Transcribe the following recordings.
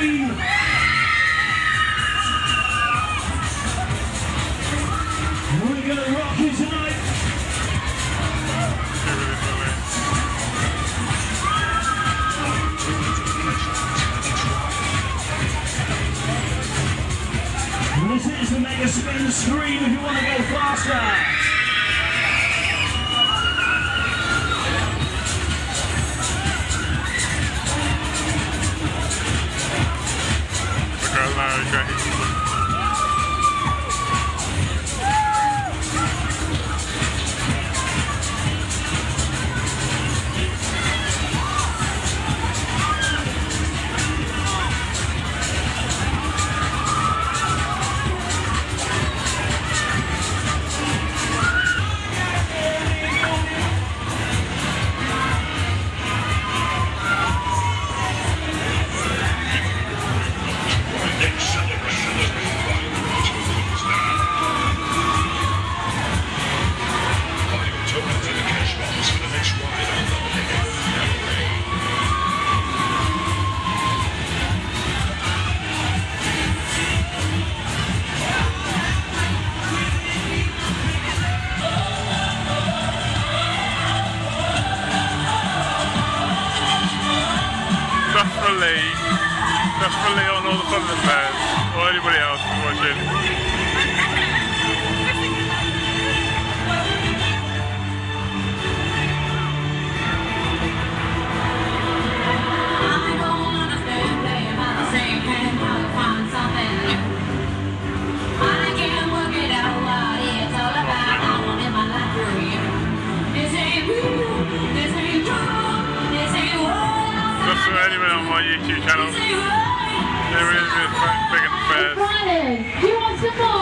screen. We're going to rock you tonight. And this is the Mega Spin Scream if you want to go faster. That's for Lee on all the fun affairs, or anybody else watching. That's for anyone on my YouTube channel. They're really big in the fairs. Who wants some more?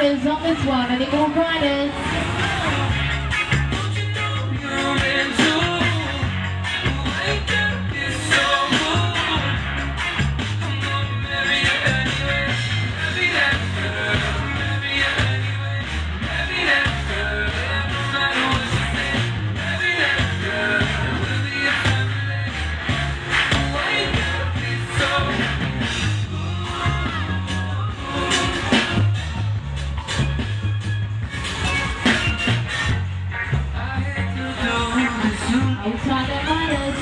riders on this one? Any more riders? Outside the riders.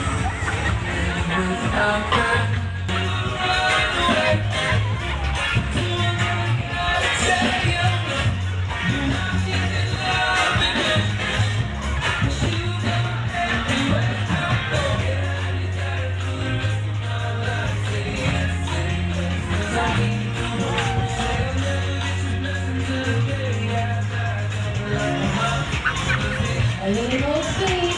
A little more speed.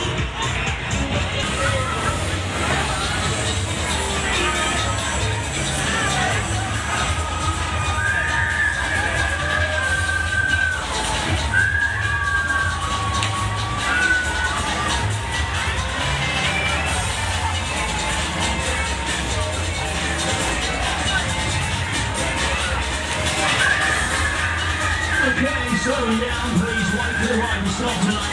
Okay, slowing down, please wait for the right to stop tonight.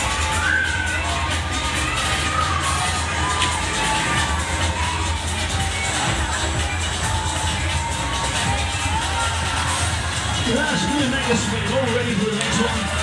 That's good mega speed, all ready for the next one.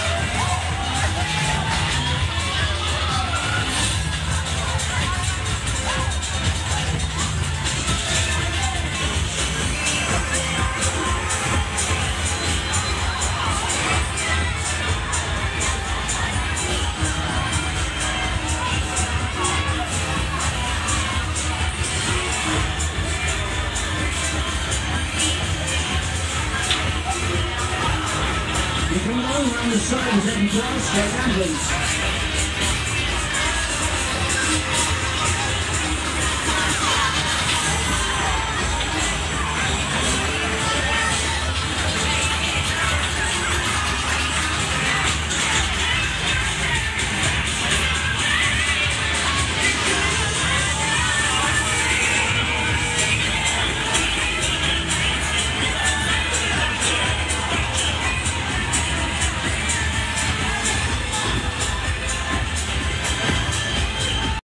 You can go around the sides and cross the ambulance.